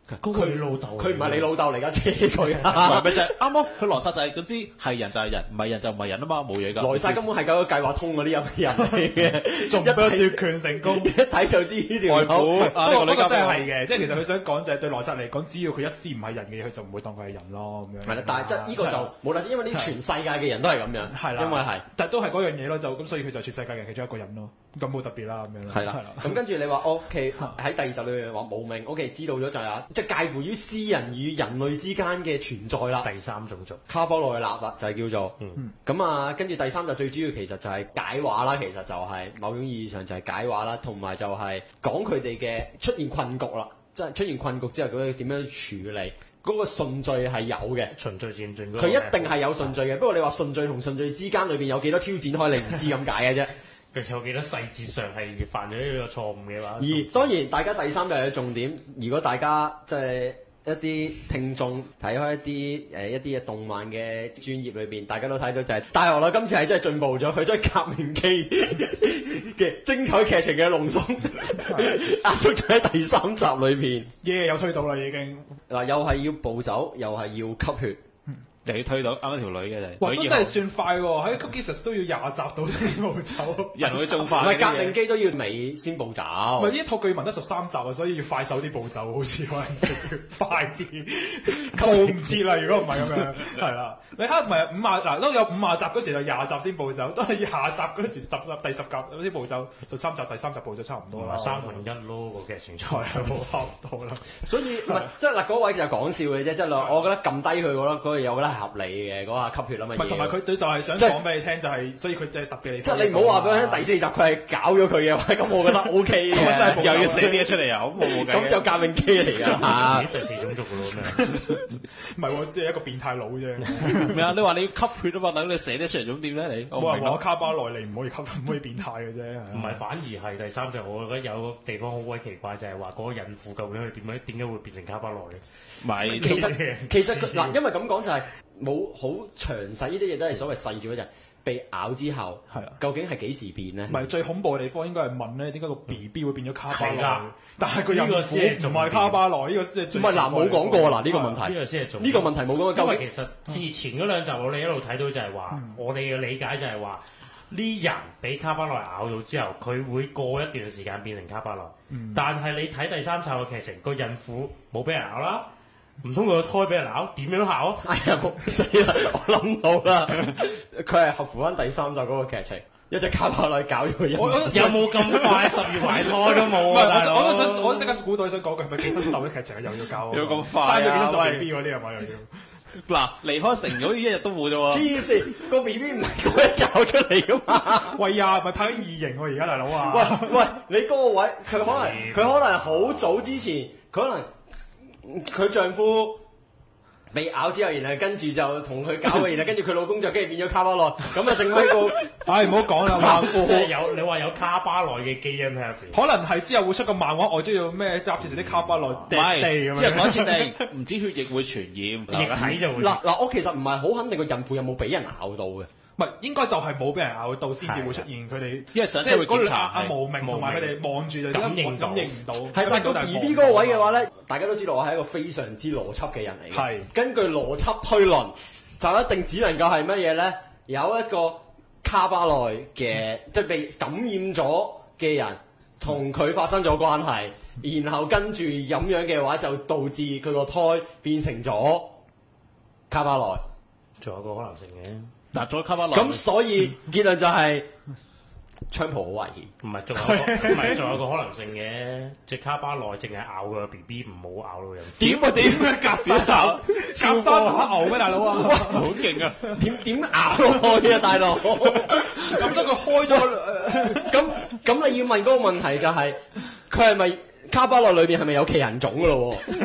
佢老豆， 佢唔係你老豆嚟㗎，車佢唔係啊！ 咪就係啱咯？佢萊薩就係總之係人就係人，唔係人就唔係人啊嘛，冇嘢㗎。 萊薩根本係嗰個計劃通嗰啲咁嘅人嚟嘅， 仲俾佢奪權成功。 一睇就知呢條外父友。 啊，呢個女家不過真係係嘅，即係其實佢想講就係對萊薩嚟講，只要佢一絲唔係人嘅嘢，佢就唔會當佢係人咯咁樣。 係啦，但係即係呢個就冇啦，因為呢全世界嘅人都係咁樣， 係啦， 因為係， 但係都係嗰樣嘢咯，就咁所以佢就全世界嘅其中一個人咯，咁冇特別啦咁樣。 係啦，咁跟住你話 O.K. 喺第二集裏面話無名 O.K. 知道咗就係即係介乎於詩人與人類之間嘅存在啦。 第三種族卡巴內納啦，就係叫做， 嗯咁啊，跟住第三集最主要其實就係解話啦，其實就係某種意義上就係解話啦，同埋就係講佢哋嘅出現困局啦，即係出現困局之後佢點樣處理，嗰個順序係有嘅。 循序漸進嗰個佢一定係有順序嘅，不過你話順序同順序之間裏邊有幾多挑戰開，你唔知咁解嘅啫。 佢有幾多細節上係犯咗呢個錯誤嘅話， 而當然大家第三集嘅重點，如果大家即係一啲聽眾睇開一啲誒一啲嘅動漫嘅專業裏邊，大家都睇到就係大河內今次係真係進步咗，佢將革命機嘅精彩劇情嘅濃縮壓縮咗喺第三集裏邊。 嘢有推到啦已經。 嗱，又係要暴走，又係要吸血。 你推到啱啱條女嘅就係。 哇！都真係算快喎，喺 Cookies 都要廿集到先冇走。 人會仲唔快。 係革命機都要尾先暴走。 唔係呢一套據聞得十三集啊，所以要快手啲步驟，好似可能要快啲，報唔切啦。如果唔係咁樣，係啦。你睇唔係五廿嗱都有五廿集嗰時就廿集先步走，都係廿集嗰時十集第十集嗰啲步走，就三集第三集步走差唔多啦。 三分一咯個劇情係賽啊，冇差唔多啦。 所以唔係即係嗱嗰位就講笑嘅啫，即係我覺得撳低佢，我覺得嗰個有覺得係合理嘅嗰下吸血啊嘛嘢。 唔係同埋佢佢就係想即係講俾你聽，就係所以佢就係特別你。 即係你唔好話俾我聽第四集佢係搞咗佢嘅話，咁我覺得 O K 嘅。 真係又要寫啲嘢出嚟啊！咁冇冇計嘅。 咁就革命機嚟㗎嚇。 第四種族㗎咯咩？ 唔係喎，只係一個變態佬啫。 咩啊？你話你要吸血啊嘛？等你寫啲出嚟咁點咧？你我唔冇人話我明咯。 卡巴內利唔可以吸，唔可以變態嘅啫。 唔係，反而係第三集，我覺得有個地方好鬼奇怪，就係話嗰個孕婦究竟佢點樣點解會變成卡巴內嘅？ 唔係其實其實佢嗱，因為咁講就係冇好詳細呢啲嘢都係所謂細節嗰陣。被咬之後， 係啊， 究竟係幾時變咧？ 唔係最恐怖嘅地方應該係問咧，點解個 B B 會變咗卡巴內係啦？ 但係佢呢個孕先係婦唔係卡巴內，呢個先係最唔係嗱，冇講過嗱呢個問題。 呢個先係重呢個問題冇講過。 因究竟為其實之前嗰兩集我哋一路睇到就係話， 嗯我哋嘅理解就係話，呢人俾卡巴內咬到之後，佢會過一段時間變成卡巴內。 嗯但係你睇第三集嘅劇情，個孕婦冇俾人咬啦。唔通佢個胎俾人咬？點樣咬啊？ 哎呀，死啦！我諗到啦，佢係合乎翻第三集嗰個劇情，一隻卡巴內搞咗個人。 我我有冇咁快十月懷胎都冇唔係， 啊，大佬！ 我我都想，我都即刻估到想講句係咪寄生獸啲劇情又要教？ 有咁快啊生咗寄生獸喂 B B 嗰啲係咪又要？ 嗱，離開城好似一日都冇啫喎。 黐線，個 B B 唔係嗰日搞出嚟噶嘛？ 喂呀，咪拍緊異形喎而家大佬啊！ 喂喂，你嗰個位，佢可能佢可能好早之前，佢可能佢丈夫被咬之後，然後跟住就同佢搞嘅，然後跟住佢老公就跟住變咗卡巴內，咁啊剩翻個。 唉，唔好講啦，漫即係畫有你話有卡巴內嘅基因喺入邊。 可能係之後會出個漫畫，我都要咩搭住成啲卡巴內唔地地係， 咁之後講樣。 設定，唔知血液會傳染。 液體就會嗱嗱，我其實唔係好肯定個孕婦有冇俾人咬到嘅。 唔係應該就係冇俾人咬到先至會出現佢哋， 因為上即車會檢查係嗰兩阿係無名同埋佢哋望住就感應到感應唔到。 係，但係個 B B 嗰個位嘅話咧，大家都知道我係一個非常之邏輯嘅人嚟嘅。 係根據邏輯推論，就一定只能夠係乜嘢咧？有一個卡巴內嘅，即係被感染咗嘅人，同佢發生咗關係，然後跟住咁樣嘅話，就導致佢個胎變成咗卡巴內。 仲有個可能性嘅。 嗱，咗卡巴內。 咁所以結論就係槍炮好危險。 唔係，仲有個唔係，仲有個可能性嘅，隻卡巴內淨係咬個 B B，唔好咬到人。 點啊點啊夾點咬？夾山打牛咩大佬啊？ 好勁啊！ 點點咬落去啊大佬？ 咁得佢開咗， 咁咁你要問嗰個問題就係佢係咪卡巴內裏邊係咪有其人種噶咯喎？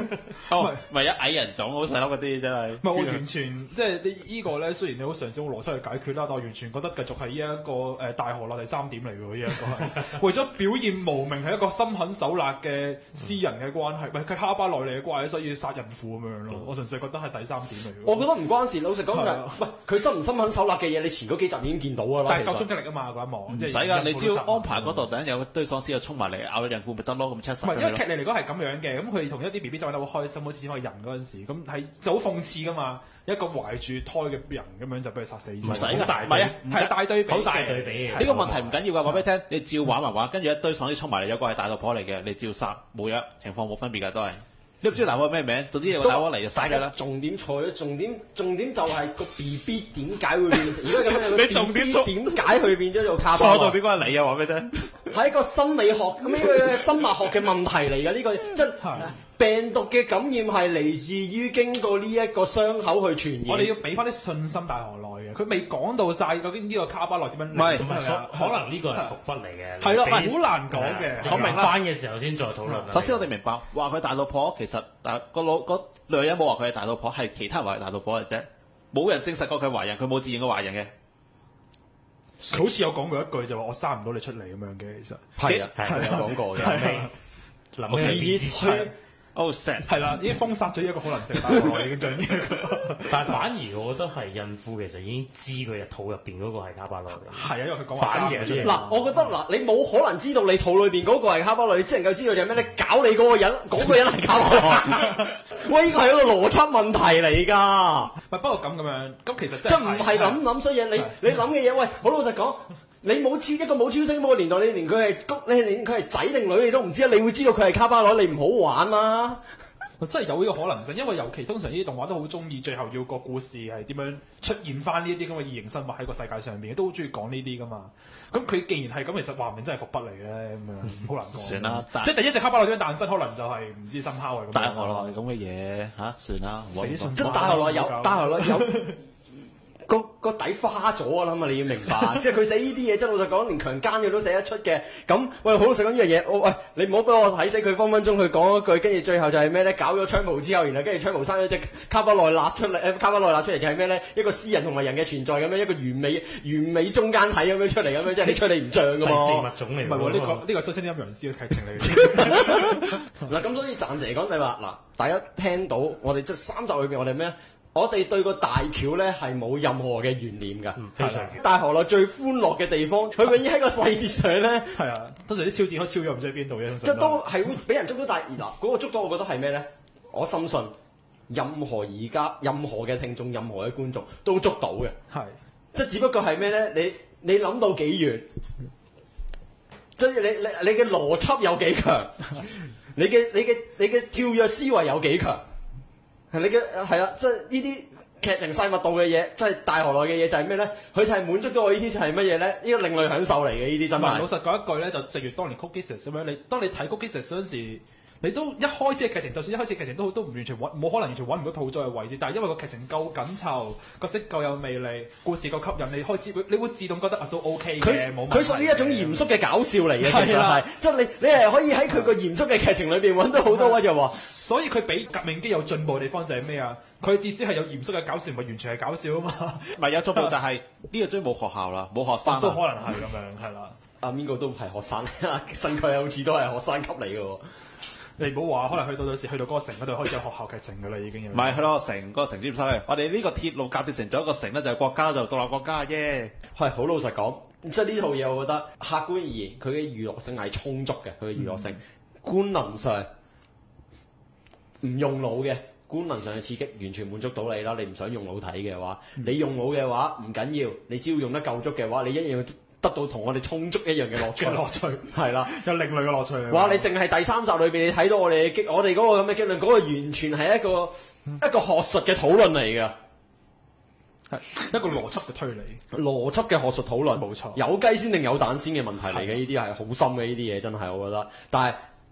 哦，唔係一矮人種好細粒嗰啲真係。 唔係我完全即係呢依個咧，雖然你好嘗試用邏輯去解決啦，但我完全覺得繼續係呢一個誒、呃、大河內第三點嚟㗎喎，呢一個係為咗表現無名係一個心狠手辣嘅私人嘅關係，唔係佢哈巴內利嘅關係，所以要殺孕婦咁樣咯。我純粹覺得係第三點嚟嘅。 我覺得唔關事，老實講就係啊喂佢心唔心狠手辣嘅嘢，你前嗰幾集已經見到㗎啦。 但係夠其實衝擊力啊嘛嗰一幕， 唔即係使㗎，你只要孕婦都殺安排嗰度突然有堆喪屍就衝埋嚟咬咗孕婦咪得咯，咁七十唔係，因為劇咁樣咯。 嚟嚟講係咁樣嘅，咁佢同一啲 B B 仔玩得好開心，好似可以人嗰陣時，咁係就好諷刺噶嘛。一個懷住胎嘅人咁樣就俾佢殺死咗， 唔使㗎， 好大唔係啊， 係大對比嘅， 好大對比嘅呢個問題唔緊要㗎，話俾你聽，你照玩埋玩，跟住一堆喪屍衝埋嚟，有個係大肚婆嚟嘅，你照殺冇嘢，情況冇分別㗎都係。你唔知大鑊咩名？總之有個大鑊嚟就殺㗎啦。 重點錯咗，重點重點就係個 B B 點解會變成而家咁樣？ 你重點錯點解佢變咗做卡巴內？ 錯到點解係你啊？話俾你聽。 係一個生理學咁呢個生物學嘅問題嚟㗎，呢、個即係病毒嘅感染係嚟自於經過呢一個傷口去傳染。 我哋要俾翻啲信心大河內嘅，佢未講到晒究竟呢個卡巴內點樣嚟。 唔係咁係啊可能呢個係伏筆嚟嘅。 係咯， 你好難講嘅。 你我明啦翻嘅時候先再討論啦。 首先我哋明白，話佢大肚婆其實但個老個女人冇話佢係大肚婆，係其他人話係大肚婆嘅啫，冇人證實過佢懷孕，佢冇自認過懷孕嘅。 好似有講過一句就話我生唔到你出嚟咁樣嘅，其實係啊， 係係有講過嘅。 係諗起佢哦 sad 係啦，已經封殺咗一個好能食大河內已經將呢一個。 但係反而我覺得係孕婦其實已經知佢嘅肚入邊嗰個係卡巴內嘅。 係啊，因為佢講話反而生嘅嗱，我覺得嗱，你冇可能知道你肚裏邊嗰個係卡巴內，你只能夠知道有咩咧搞你嗰個人，嗰、個人係卡巴內。喂，呢個係一個邏輯問題嚟㗎， 唔係不過咁咁樣，咁其實即係唔係諗諗衰嘢，你你諗嘅嘢，喂，好老實講。你冇超一個冇超聲波嘅年代，你連佢係谷，你連佢係仔定女你都唔知啊！你會知道佢係卡巴內，你唔好玩啦。 真係有呢個可能性，因為尤其通常呢啲動畫都好中意最後要個故事係點樣出現翻呢啲咁嘅異形生物喺個世界上面，都好中意講呢啲噶嘛。咁佢既然係咁，其實話唔定真係伏筆嚟嘅咁樣，好難講。 算啦即係第一隻卡巴內點樣誕生，可能就係唔知深烤係咁樣。 大河內咁嘅嘢嚇，算啦，唔好俾啲信即係大河內有，大河內有個個底花咗啊啦嘛，你要明白。即係佢寫呢啲嘢，即係老實講，連強姦佢都寫得出嘅。咁喂，好老實講呢樣嘢，我喂你唔好俾我睇死佢分分鐘佢講一句，跟住最後就係咩咧？搞咗槍毛之後，然後跟住槍毛生咗隻卡巴內立出嚟，誒卡巴內立出嚟就係咩咧？一個私人同埋人嘅存在咁樣，一個完美完美中間體咁樣出嚟咁樣，即係你吹你唔脹噶第四嘛。 物種嚟唔係喎，呢個個呢個雙星陰陽師嘅劇情嚟嘅。 嗱咁所以暫時嚟講，你話嗱，大家聽到我哋即係三集裏邊，我哋咩？我哋對個大橋咧係冇任何嘅懸念㗎。 嗯非常大河內最歡樂嘅地方，佢永遠喺個細節上咧， 係啊，通常啲超展開超咗唔知喺邊度嘅， 即係都係會俾人捉到。但係嗱，嗰個捉到，我覺得係咩咧？我深信任何而家任何嘅聽眾、任何嘅觀眾都捉到嘅。 係即係只不過係咩咧？你你諗到幾遠？即係你你你嘅邏輯有幾強？你嘅你嘅你嘅跳躍思維有幾強？係你嘅係啦，即係呢啲劇情細密度嘅嘢，即係大河內嘅嘢就係咩咧？佢就係滿足到我呢啲就係乜嘢咧？呢個另類享受嚟嘅呢啲真唔係老係。 實講一句咧，就正如當年 Cookie Sisters 咁樣，你當你睇 Cookie Sisters 嗰陣時，你都一開始嘅劇情，就算一開始劇情都都唔完全揾，冇可能完全揾唔到套咗嘅位置。但係因為個劇情夠緊湊，角色夠有魅力，故事夠吸引，你開始會你會自動覺得啊都 OK 佢嘅，冇問題佢屬於一種嚴肅嘅搞笑嚟嘅，其實係啦係，即係你你係可以喺佢個嚴肅嘅劇情裏邊揾到好多位就話。 所以佢比革命機有進步嘅地方就係咩啊？佢至少係有嚴肅嘅搞笑，唔係完全係搞笑啊嘛。 唔係有進步就係呢個追冇學校啦，冇學生都可啦。 能係咁樣，係啦。 阿邊個都係學生，新佢好似都係學生級嚟嘅喎。 你唔好話，可能去到到時去到嗰個城嗰度開始有學校劇情㗎啦，已經有。 唔係去到個城，嗰個城知唔知咧？我哋呢個鐵路甲鐵城咗一個城咧，就係國家就獨立國家啫。 係好老實講，即係呢套嘢，我覺得客觀而言，佢嘅娛樂性係充足嘅，佢嘅娛樂性，官能上唔用腦嘅，官能上嘅刺激完全滿足到你啦。你唔想用腦睇嘅話，你用腦嘅話唔緊要，你只要用得夠足嘅話，你一樣得到同我哋充足一樣嘅樂趣。 嘅樂趣係啦。 有另類嘅樂趣嚟。 哇！你淨係第三集裏邊，你睇到我哋嘅激，我哋嗰個咁嘅激論，嗰、個完全係一個、 嗯、 一個學術嘅討論嚟㗎。 係一個邏輯嘅推理。 邏輯嘅學術討論， 冇錯有雞先定有蛋先嘅問題嚟嘅，呢啲係好深嘅呢啲嘢，真係我覺得。但係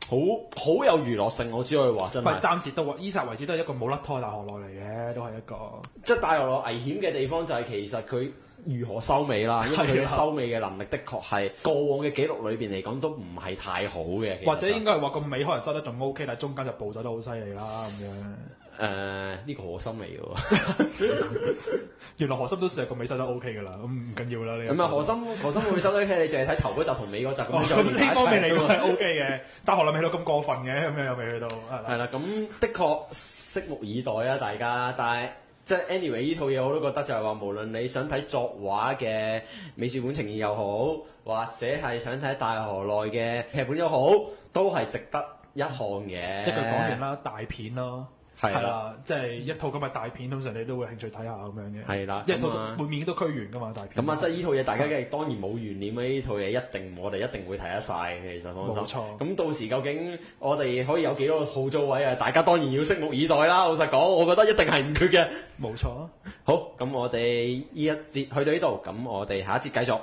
好好有娛樂性，我只可以話真唔係係。 暫時到伊薩為止都係一個冇甩拖嘅大河內嚟嘅，都係一個。 即係大河內危險嘅地方就係其實佢如何收尾啦，因為佢嘅收尾嘅能力的確係過往嘅記錄裏邊嚟講都唔係太好嘅。其實或者應該係話個尾可能收得仲 O K，但係中間就暴走得好犀利啦咁樣。 誒呢個何心嚟嘅喎。 原來何心都算係個尾收得 O K 㗎啦，咁唔緊要啦呢個。 咁啊何心何心會收得 OK，你淨係睇頭嗰集同尾嗰集咁哦， 就咁呢方面嚟講係 O K 嘅，但係何來未到咁過分嘅，咁樣又未去到係啦。 係啦，咁的確拭目以待啊，大家。但係即係 anyway 呢套嘢我都覺得就係話，無論你想睇作畫嘅美術館呈現又好，或者係想睇大河內嘅劇本又好，都係值得一看嘅。 一句講完啦，大片咯。 係啦啦，即係一套咁嘅大片，通常你都會興趣睇下咁樣嘅。 係啦一套咁啊每面都區完㗎嘛，大片。 咁啊，即係呢套嘢大家嘅當然冇懸念啦，呢套嘢一定我哋一定會睇得晒嘅，其實放心。 冇錯咁到時究竟我哋可以有幾多個套租位啊？大家當然要拭目以待啦。老實講，我覺得一定係唔缺嘅。 冇錯。 好，咁我哋呢一節去到呢度，咁我哋下一節繼續。